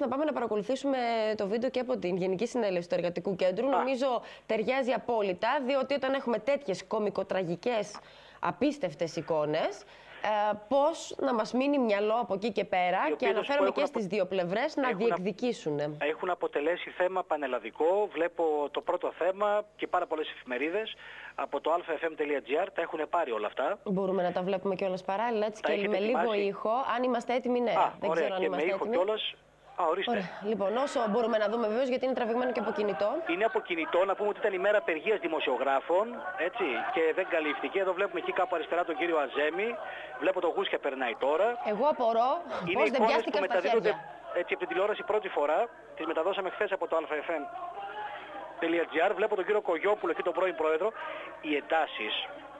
Να πάμε να παρακολουθήσουμε το βίντεο και από την Γενική Συνέλευση του Εργατικού Κέντρου. Νομίζω ταιριάζει απόλυτα, διότι όταν έχουμε τέτοιες κωμικοτραγικές, απίστευτες εικόνες, πώς να μας μείνει μυαλό από εκεί και πέρα και αναφέρομαι και στις δύο πλευρές να διεκδικήσουν. Έχουν αποτελέσει θέμα πανελλαδικό. Βλέπω το πρώτο θέμα και πάρα πολλές εφημερίδες από το alfafm.gr τα έχουν πάρει όλα αυτά. Μπορούμε να τα βλέπουμε κιόλας παράλληλα, έτσι και με λίγο ήχο. Αν είμαστε έτοιμοι, ναι. Δεν ωραία, ξέρω αν είμαστε έτοιμοι. Ορίστε. Ωραία. Λοιπόν, όσο μπορούμε να δούμε βεβαίως, γιατί είναι τραβηγμένο και από κινητό. Είναι από κινητό, να πούμε ότι ήταν η μέρα απεργίας δημοσιογράφων, έτσι, και δεν καλύφθηκε. Εδώ βλέπουμε εκεί κάπου αριστερά τον κύριο Αζέμη. Βλέπω το Γούσια περνάει τώρα. Εγώ απορώ πώς δεν πιάστηκαν στα χέρια. Έτσι από την τηλεόραση πρώτη φορά, τις μεταδώσαμε χθες από το alfafm.gr. Βλέπω τον κύριο Κογιόπουλο και τον πρώην πρόεδρο. Οι εντάσεις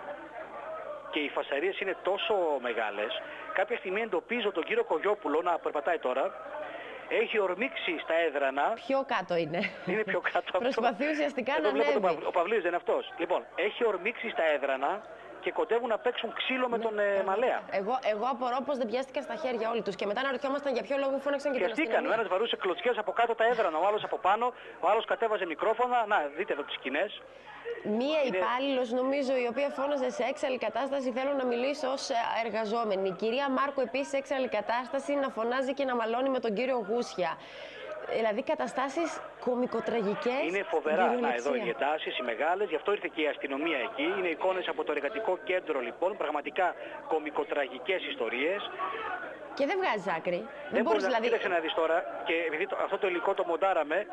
και οι φασαρίες είναι τόσο μεγάλες. Κάποια στιγμή εντοπίζω τον κύριο Κογιόπουλο να περπατάει τώρα. Έχει ορμήξει στα έδρανα. Πιο κάτω είναι. Είναι πιο κάτω. Προσπαθεί ουσιαστικά να ανέβει. Ο Παυλίδης δεν είναι αυτός. Λοιπόν, έχει ορμήξει στα έδρανα και κοντεύουν να παίξουν ξύλο με τον Μαλέα. Εγώ απορώ πως δεν πιάστηκαν στα χέρια όλοι τους. Και μετά αναρωτιόμασταν για ποιο λόγο φώναξαν και την αστυνομία. Ο ένας βαρούσε κλωτσιές από κάτω τα έδρανα, ο άλλος από πάνω, ο άλλος κατέβαζε μικρόφωνα. Να, δείτε εδώ τις σκηνές. Μία υπάλληλος, νομίζω, η οποία φώναζε σε έξαλλη κατάσταση. Θέλω να μιλήσω ως εργαζόμενη. Η κυρία Μάρκου επίσης σε έξαλλη κατάσταση να φωνάζει και να μαλώνει με τον κύριο Γούσια. Δηλαδή καταστάσεις κωμικοτραγικές. Είναι φοβερά. Να, εδώ οι εντάσεις, οι μεγάλες, γι' αυτό ήρθε και η αστυνομία εκεί. Είναι εικόνες από το Εργατικό Κέντρο, λοιπόν, πραγματικά κωμικοτραγικές ιστορίες. Και δεν βγάζει άκρη. Δεν μπορείς δηλαδή... Κοίταξε να δεις τώρα, και επειδή αυτό το υλικό το μοντάραμε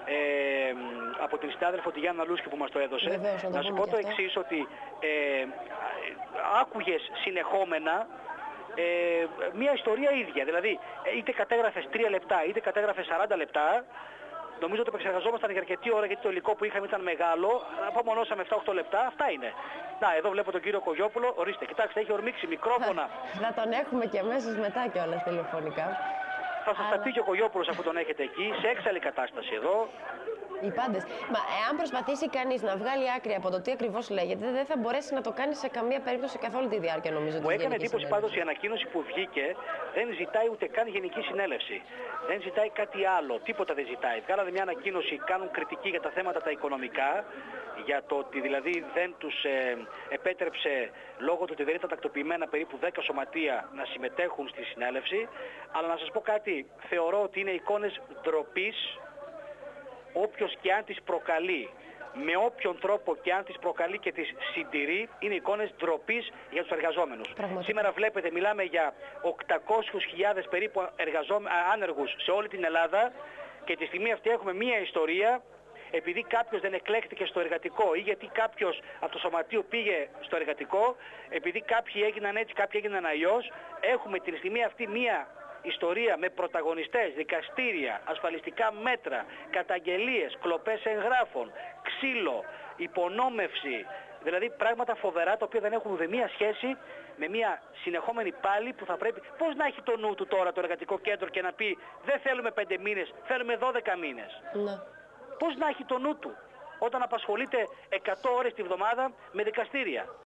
από την συνάδελφο τη Γιάννα Λούσκη που μας το έδωσε, βεβαίως, να σου πω το εξής, ότι άκουγες συνεχόμενα μια ιστορία ίδια. Δηλαδή, είτε κατέγραφες 3 λεπτά, είτε κατέγραφες 40 λεπτά. Νομίζω ότι επεξεργαζόμασταν για αρκετή ώρα, γιατί το υλικό που είχαμε ήταν μεγάλο. Απομονώσαμε 7-8 λεπτά. Αυτά είναι. Να, εδώ βλέπω τον κύριο Κογιόπουλο. Ορίστε, κοιτάξτε, έχει ορμήξει μικρόφωνα. Θα τον έχουμε και αμέσως μετά κιόλας τηλεφωνικά. Θα σας τα πει και ο Κογιόπουλος αφού τον έχετε εκεί, σε έξαλλη κατάσταση εδώ. Οι πάντες. Μα εάν προσπαθήσει κανείς να βγάλει άκρη από το τι ακριβώς λέγεται, δεν θα μπορέσει να το κάνει σε καμία περίπτωση καθ' όλη τη διάρκεια, νομίζω. Μου έκανε εντύπωση πάντως η ανακοίνωση που βγήκε, δεν ζητάει ούτε καν Γενική Συνέλευση. Δεν ζητάει κάτι άλλο, τίποτα δεν ζητάει. Βγάλανε μια ανακοίνωση, κάνουν κριτική για τα θέματα τα οικονομικά, για το ότι δηλαδή δεν τους επέτρεψε λόγω του ότι δεν ήταν τακτοποιημένα περίπου 10 σωματεία να συμμετέχουν στη συνέλευση. Αλλά να σας πω κάτι, θεωρώ ότι είναι εικόνες ντροπής. Όποιος και αν τις προκαλεί, με όποιον τρόπο και αν τις προκαλεί και τις συντηρεί, είναι εικόνες ντροπής για τους εργαζόμενους. Σήμερα βλέπετε, μιλάμε για 800.000 περίπου άνεργους σε όλη την Ελλάδα και τη στιγμή αυτή έχουμε μία ιστορία, επειδή κάποιος δεν εκλέχτηκε στο εργατικό ή γιατί κάποιος από το σωματείο πήγε στο εργατικό, επειδή κάποιοι έγιναν έτσι, κάποιοι έγιναν αλλιώς, έχουμε τη στιγμή αυτή μία ιστορία με πρωταγωνιστές, δικαστήρια, ασφαλιστικά μέτρα, καταγγελίες, κλοπές εγγράφων, ξύλο, υπονόμευση, δηλαδή πράγματα φοβερά τα οποία δεν έχουν ούτε μία σχέση με μία συνεχόμενη πάλι που θα πρέπει... Πώς να έχει το νου του τώρα το Εργατικό Κέντρο και να πει δεν θέλουμε 5 μήνες, θέλουμε 12 μήνες. Ναι. Πώς να έχει το νου του όταν απασχολείται 100 ώρες τη βδομάδα με δικαστήρια.